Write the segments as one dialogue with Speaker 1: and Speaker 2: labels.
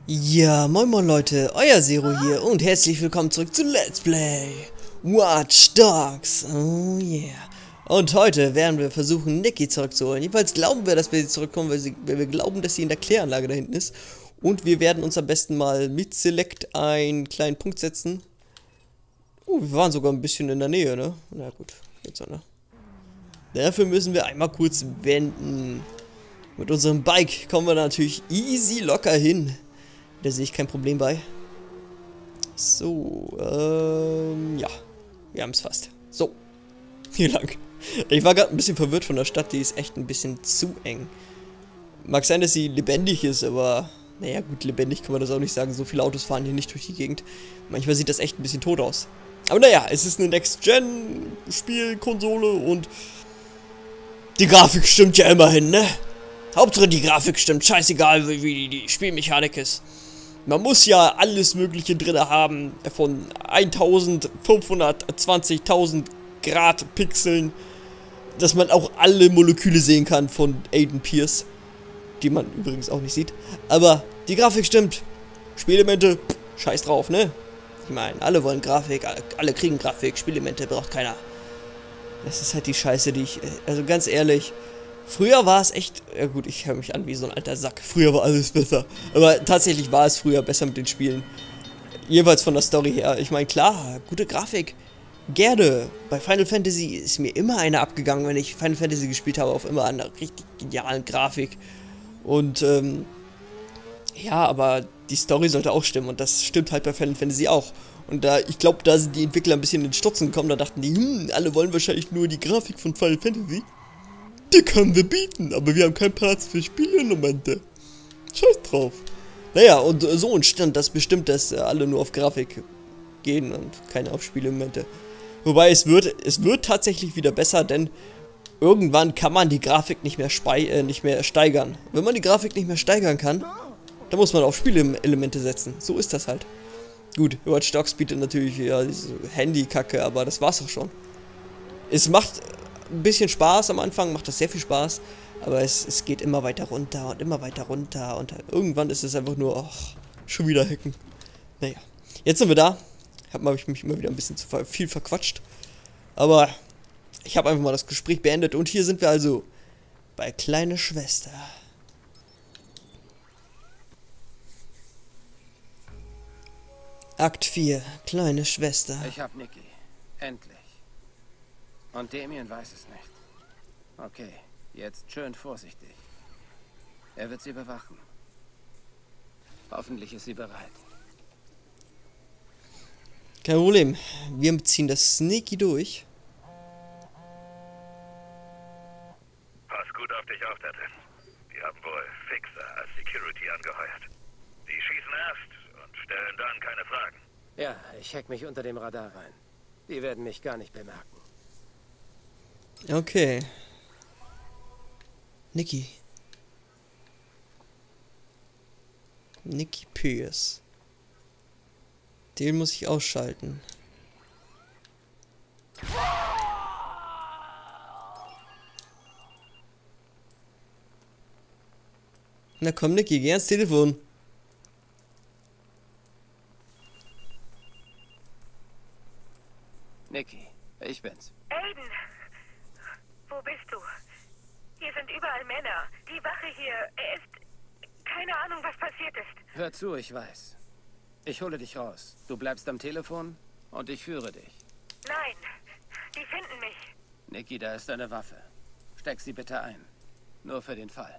Speaker 1: Ja, moin moin Leute, euer Zero hier und herzlich willkommen zurück zu Let's Play Watch Dogs. Oh yeah. Und heute werden wir versuchen, Nikki zurückzuholen. Jedenfalls glauben wir, dass wir sie zurückkommen, weil wir glauben, dass sie in der Kläranlage da hinten ist. Und wir werden uns am besten mal mit Select einen kleinen Punkt setzen. Oh, wir waren sogar ein bisschen in der Nähe, ne? Na gut, jetzt so, ne? Dafür müssen wir einmal kurz wenden. Mit unserem Bike kommen wir natürlich easy locker hin. Da sehe ich kein Problem bei. So, ja. Wir haben es fast. So. Hier lang. Ich war gerade ein bisschen verwirrt von der Stadt, die ist echt ein bisschen zu eng. Mag sein, dass sie lebendig ist, aber naja gut, lebendig kann man das auch nicht sagen. So viele Autos fahren hier nicht durch die Gegend. Manchmal sieht das echt ein bisschen tot aus. Aber naja, es ist eine Next-Gen-Spielkonsole und die Grafik stimmt ja immerhin, ne? Hauptsache die Grafik stimmt, scheißegal wie die Spielmechanik ist. Man muss ja alles mögliche drin haben, von 1520.000 Grad Pixeln, dass man auch alle Moleküle sehen kann von Aiden Pierce, die man übrigens auch nicht sieht. Aber die Grafik stimmt. Spielelemente, scheiß drauf, ne? Ich meine, alle wollen Grafik, alle kriegen Grafik, Spielelemente braucht keiner. Das ist halt die Scheiße, die ich, also ganz ehrlich... Früher war es echt, ja gut, ich höre mich an wie so ein alter Sack. Früher war alles besser. Aber tatsächlich war es früher besser mit den Spielen. Jeweils von der Story her. Ich meine, klar, gute Grafik. Gerne. Bei Final Fantasy ist mir immer eine abgegangen, wenn ich Final Fantasy gespielt habe, auf immer einer richtig genialen Grafik. Und, ja, aber die Story sollte auch stimmen. Und das stimmt halt bei Final Fantasy auch. Und da, ich glaube, da sind die Entwickler ein bisschen in den Stutzen gekommen. Da dachten die, alle wollen wahrscheinlich nur die Grafik von Final Fantasy. Die können wir bieten, aber wir haben keinen Platz für Spielelemente. Scheiß drauf. Naja, und so entstand das bestimmt, dass alle nur auf Grafik gehen und keine auf Spielelemente. Wobei es wird tatsächlich wieder besser, denn irgendwann kann man die Grafik nicht mehr steigern. Wenn man die Grafik nicht mehr steigern kann, dann muss man auf Spielelemente setzen. So ist das halt. Gut, Watch Dogs bietet natürlich ja diese Handy-Kacke, aber das war's auch schon. Es macht ein bisschen Spaß am Anfang, macht das sehr viel Spaß, aber es geht immer weiter runter und immer weiter runter und irgendwann ist es einfach nur, ach, schon wieder hacken. Naja, jetzt sind wir da. Habe ich mich immer wieder ein bisschen zu viel verquatscht, aber ich habe einfach mal das Gespräch beendet und hier sind wir also bei Kleine Schwester. Akt 4, Kleine Schwester.
Speaker 2: Ich hab Nikki. Endlich. Und Damien weiß es nicht. Okay, jetzt schön vorsichtig. Er wird sie bewachen. Hoffentlich ist sie bereit.
Speaker 1: Kein Problem. Wir ziehen das sneaky durch.
Speaker 3: Pass gut auf dich auf da drin. Die haben wohl Fixer als Security angeheuert. Die schießen erst und stellen dann keine Fragen.
Speaker 2: Ja, ich hack mich unter dem Radar rein. Die werden mich gar nicht bemerken.
Speaker 1: Okay. Nikki. Nikki Pierce. Den muss ich ausschalten. Na komm, Nikki, geh ans Telefon.
Speaker 2: Nikki, ich bin's.
Speaker 4: Aiden! Wo bist du? Hier sind überall Männer. Die Wache hier, er ist... Keine Ahnung, was passiert ist.
Speaker 2: Hör zu, ich weiß. Ich hole dich raus. Du bleibst am Telefon und ich führe dich.
Speaker 4: Nein, die finden mich.
Speaker 2: Nikki, da ist eine Waffe. Steck sie bitte ein. Nur für den Fall.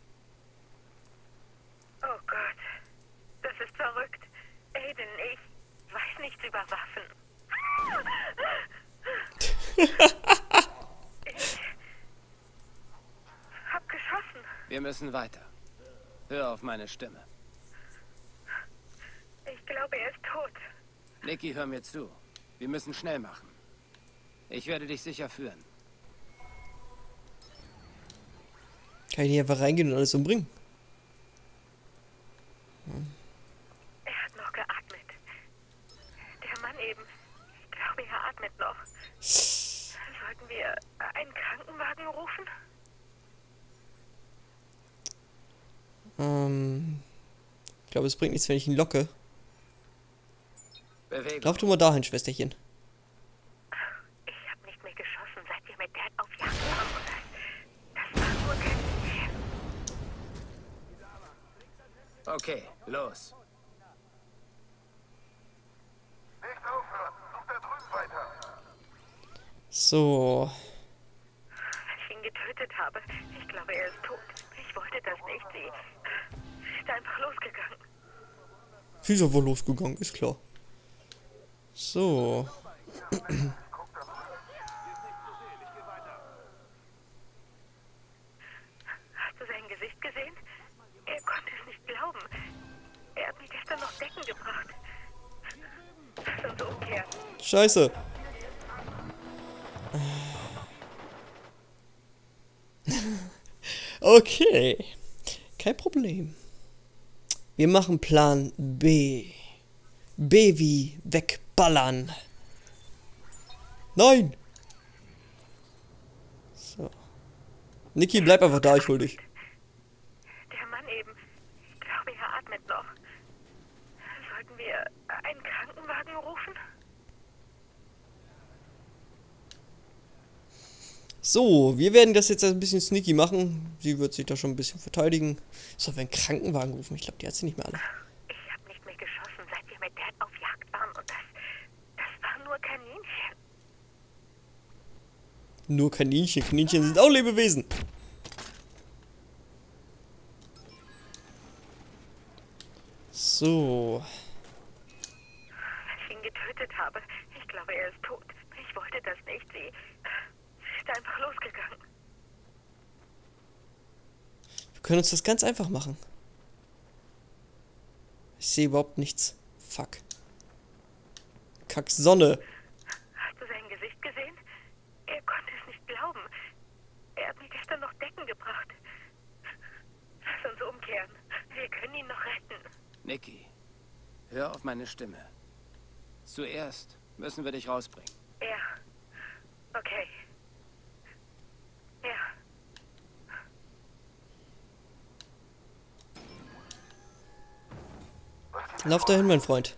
Speaker 4: Oh Gott, das ist verrückt. Aiden, ich weiß nichts über Waffen. Ich hab geschossen.
Speaker 2: Wir müssen weiter. Hör auf meine Stimme.
Speaker 4: Ich glaube, er ist tot.
Speaker 2: Nikki, hör mir zu. Wir müssen schnell machen. Ich werde dich sicher führen.
Speaker 1: Kann ich nicht einfach reingehen und alles umbringen?
Speaker 4: Er hat noch geatmet. Der Mann eben. Ich glaube, er atmet noch. Sollten wir einen Krankenwagen rufen?
Speaker 1: Ich glaube, es bringt nichts, wenn ich ihn locke.
Speaker 2: Bewegung.
Speaker 1: Lauf du mal dahin, Schwesterchen.
Speaker 4: Ich habe nicht mehr geschossen, seit wir mit Dad auf Jagd waren. Und das war nur Kaninchen.
Speaker 2: Okay, los.
Speaker 3: Nicht aufhören. Such da drüben weiter.
Speaker 1: So.
Speaker 4: Als ich ihn getötet habe, ich glaube, er ist tot. Ich wollte das nicht. Sie ist einfach losgegangen.
Speaker 1: Sie ist einfach losgegangen, ist klar. So.
Speaker 4: Hast du sein Gesicht gesehen? Er konnte es nicht glauben. Er hat mir gestern noch Decken gebracht. Lass uns umkehren.
Speaker 1: Scheiße. Okay. Kein Problem. Wir machen Plan B. B wie wegballern. Nein! So. Niki, bleib einfach da, ich hol dich.
Speaker 4: Der Mann eben. Ich glaube, er atmet noch. Sollten wir einen Krankenwagen rufen?
Speaker 1: So, wir werden das jetzt ein bisschen sneaky machen. Sie wird sich da schon ein bisschen verteidigen. Sollen wir einen Krankenwagen rufen? Ich glaube, die hat sie nicht mehr alle.
Speaker 4: Ich habe nicht mehr geschossen, seit wir mit Dad auf Jagd waren. Und das waren nur Kaninchen.
Speaker 1: Nur Kaninchen. Kaninchen sind auch Lebewesen. So.
Speaker 4: Als ich ihn getötet habe, ich glaube, er ist tot. Ich wollte das nicht. Sie ist einfach losgegangen.
Speaker 1: Wir können uns das ganz einfach machen. Ich sehe überhaupt nichts. Fuck. Kack Sonne.
Speaker 4: Hast du sein Gesicht gesehen? Er konnte es nicht glauben. Er hat mir gestern noch Decken gebracht. Lass uns umkehren. Wir können ihn noch retten.
Speaker 2: Niki, hör auf meine Stimme. Zuerst müssen wir dich rausbringen.
Speaker 4: Ja. Okay. Ja.
Speaker 1: Lauf dahin, mein Freund.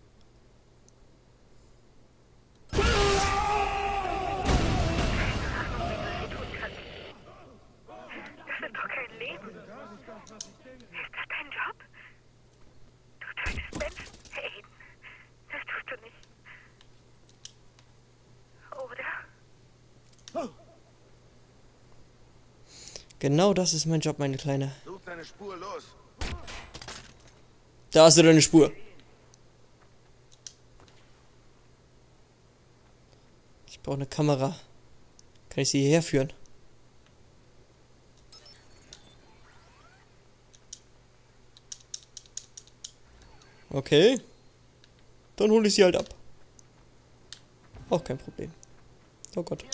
Speaker 4: Das ist doch kein Leben. Ist das dein Job? Du tötest Menschen? Hey, das tust du nicht. Oder?
Speaker 1: Genau das ist mein Job, meine Kleine.
Speaker 3: Such deine Spur los.
Speaker 1: Da hast du deine Spur. Ich brauche eine Kamera. Kann ich sie hierher führen? Okay. Dann hole ich sie halt ab. Auch kein Problem. Oh Gott.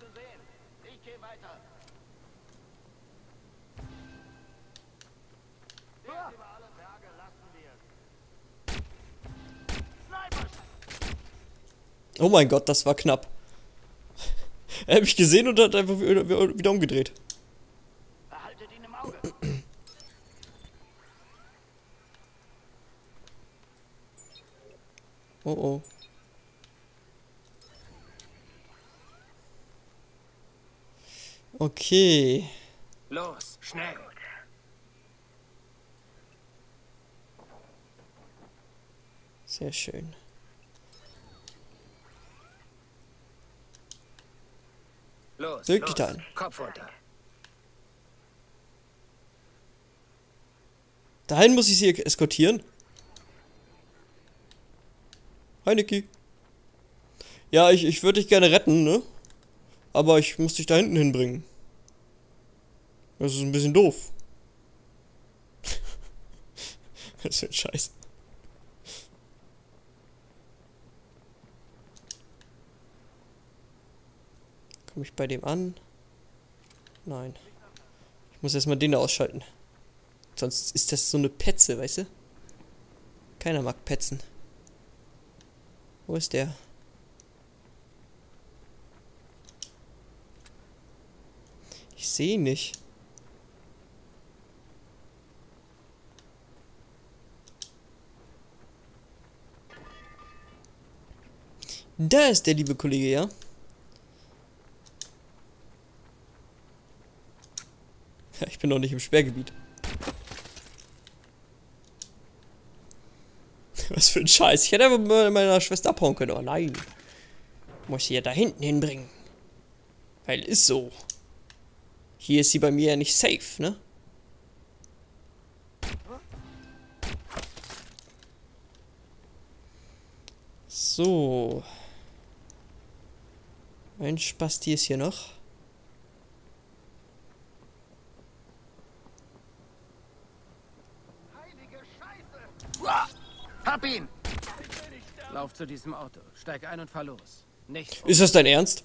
Speaker 1: Oh mein Gott, das war knapp. Er hat mich gesehen und hat einfach wieder umgedreht.
Speaker 2: Behaltet ihn im Auge.
Speaker 1: Oh oh. Okay.
Speaker 2: Los, schnell.
Speaker 1: Sehr schön.
Speaker 2: Los,
Speaker 1: Wirklich
Speaker 2: los.
Speaker 1: ein.
Speaker 2: Kopf runter.
Speaker 1: Dahin muss ich sie eskortieren. Hi, Niki. Ja, ich würde dich gerne retten, ne? Aber ich muss dich da hinten hinbringen. Das ist ein bisschen doof. Das ist ein Scheiß. Komme ich bei dem an? Nein. Ich muss erstmal den da ausschalten. Sonst ist das so eine Petze, weißt du? Keiner mag Petzen. Wo ist der? Ich sehe ihn nicht. Da ist der liebe Kollege, ja? Ja, ich bin noch nicht im Sperrgebiet. Was für ein Scheiß. Ich hätte einfach mal meiner Schwester abhauen können. Oh nein. Muss sie ja da hinten hinbringen. Weil ist so. Hier ist sie bei mir ja nicht safe, ne? So. Ein Spasti ist hier noch.
Speaker 2: Hab ihn! Lauf zu diesem Auto. Steig ein und fahr los. Nicht.
Speaker 1: Ist das dein Ernst?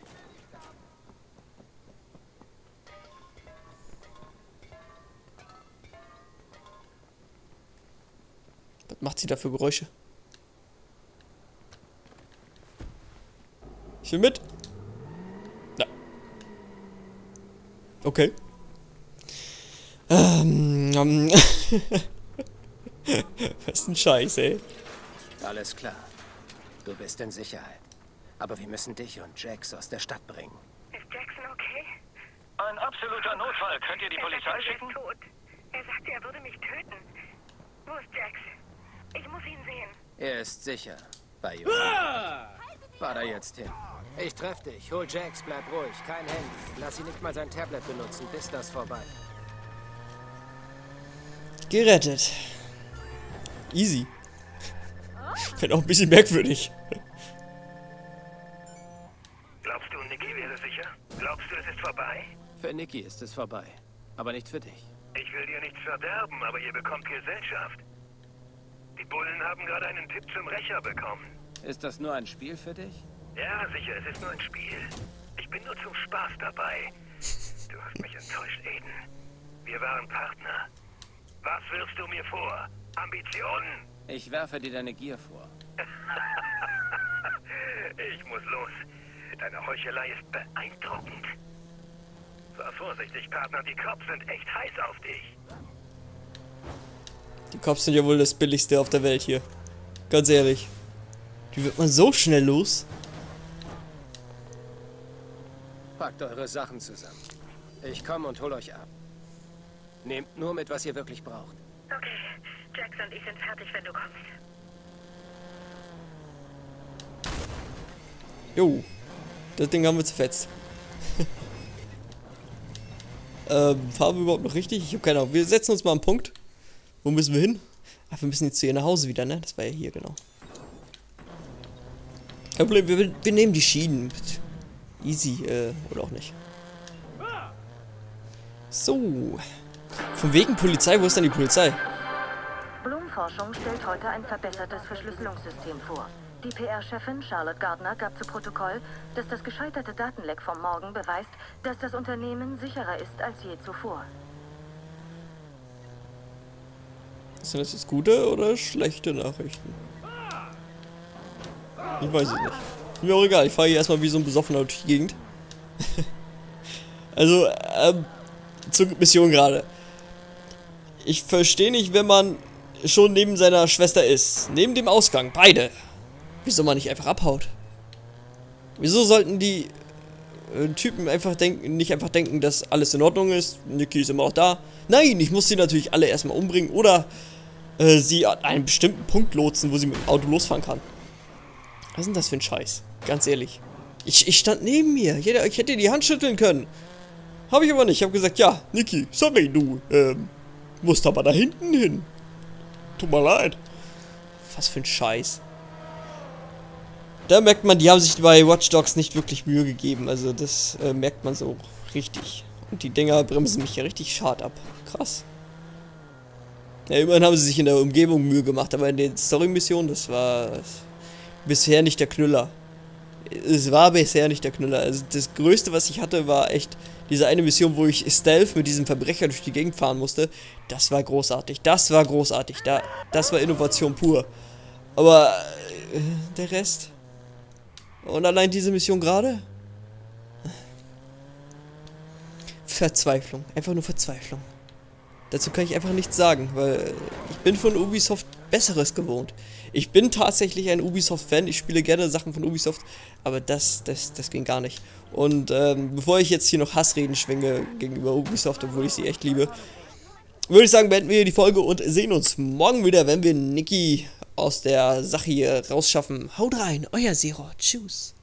Speaker 1: Was macht sie da für Geräusche? Ich will mit. Ja. Okay. Was ein Scheiß, ey.
Speaker 2: Alles klar. Du bist in Sicherheit. Aber wir müssen dich und Jax aus der Stadt bringen.
Speaker 4: Ist Jackson okay?
Speaker 3: Ein absoluter Notfall. Könnt ihr die
Speaker 4: Er
Speaker 3: Polizei
Speaker 4: sagt, er
Speaker 3: schicken?
Speaker 4: ist tot. Er sagte, er würde mich töten. Wo ist Jax? Ich muss ihn sehen.
Speaker 2: Er ist sicher. Bei Junge. Fahr da jetzt hin. Ich treff dich. Hol Jax, bleib ruhig. Kein Handy. Lass ihn nicht mal sein Tablet benutzen, bis das vorbei.
Speaker 1: Gerettet. Easy. Bin auch ein bisschen merkwürdig.
Speaker 3: Glaubst du, Nikki wäre sicher? Glaubst du, es ist vorbei?
Speaker 2: Für Nikki ist es vorbei. Aber nicht für dich.
Speaker 3: Ich will dir nichts verderben, aber ihr bekommt Gesellschaft. Die Bullen haben gerade einen Tipp zum Rächer bekommen.
Speaker 2: Ist das nur ein Spiel für dich?
Speaker 3: Ja, sicher, es ist nur ein Spiel. Ich bin nur zum Spaß dabei. Du hast mich enttäuscht, Aiden. Wir waren Partner. Was wirfst du mir vor? Ambitionen?
Speaker 2: Ich werfe dir deine Gier vor.
Speaker 3: Ich muss los. Deine Heuchelei ist beeindruckend. Sei vorsichtig, Partner. Die Cops sind echt heiß auf dich.
Speaker 1: Die Cops sind ja wohl das Billigste auf der Welt hier. Ganz ehrlich. Die wird man so schnell los.
Speaker 2: Packt eure Sachen zusammen. Ich komme und hol euch ab. Nehmt nur mit, was ihr wirklich braucht.
Speaker 4: Okay, Jax und ich sind fertig, wenn du kommst.
Speaker 1: Jo. Das Ding haben wir zerfetzt. Fahren wir überhaupt noch richtig? Ich habe keine Ahnung. Wir setzen uns mal einen Punkt. Wo müssen wir hin? Ach, wir müssen jetzt zu ihr nach Hause wieder, ne? Das war ja hier, genau. Kein Problem, wir nehmen die Schienen. Easy, oder auch nicht. So. Von wegen Polizei, wo ist denn die Polizei?
Speaker 5: Blum-Forschung stellt heute ein verbessertes Verschlüsselungssystem vor. Die PR-Chefin Charlotte Gardner gab zu Protokoll, dass das gescheiterte Datenleck vom Morgen beweist, dass das Unternehmen sicherer ist als je zuvor.
Speaker 1: Sind das jetzt gute oder schlechte Nachrichten? Ich weiß es nicht. Mir auch egal, ich fahre hier erstmal wie so ein Besoffener durch die Gegend. Also, zur Mission gerade. Ich verstehe nicht, wenn man schon neben seiner Schwester ist. Neben dem Ausgang, beide. Wieso man nicht einfach abhaut? Wieso sollten die Typen nicht einfach denken, dass alles in Ordnung ist? Nikki ist immer noch da. Nein, ich muss sie natürlich alle erstmal umbringen oder sie an einen bestimmten Punkt lotsen, wo sie mit dem Auto losfahren kann. Was ist denn das für ein Scheiß? Ganz ehrlich. Ich stand neben mir. Ich hätte die Hand schütteln können. Habe ich aber nicht. Ich habe gesagt, ja, Nikki, sorry, du musst aber da hinten hin. Tut mir leid. Was für ein Scheiß. Da merkt man, die haben sich bei Watch Dogs nicht wirklich Mühe gegeben. Also das merkt man so richtig. Und die Dinger bremsen mich ja richtig schad ab. Krass. Ja, immerhin haben sie sich in der Umgebung Mühe gemacht. Aber in den Story-Missionen, das war bisher nicht der Knüller. Es war bisher nicht der Knüller. Also das Größte, was ich hatte, war echt diese eine Mission, wo ich Stealth mit diesem Verbrecher durch die Gegend fahren musste. Das war großartig. Das war großartig. Das war Innovation pur. Aber der Rest... Und allein diese Mission gerade? Verzweiflung. Einfach nur Verzweiflung. Dazu kann ich einfach nichts sagen, weil ich bin von Ubisoft Besseres gewohnt. Ich bin tatsächlich ein Ubisoft-Fan, ich spiele gerne Sachen von Ubisoft, aber das ging gar nicht. Und bevor ich jetzt hier noch Hassreden schwinge gegenüber Ubisoft, obwohl ich sie echt liebe, würde ich sagen, beenden wir die Folge und sehen uns morgen wieder, wenn wir Niki aus der Sache hier rausschaffen. Haut rein, euer Zero, tschüss.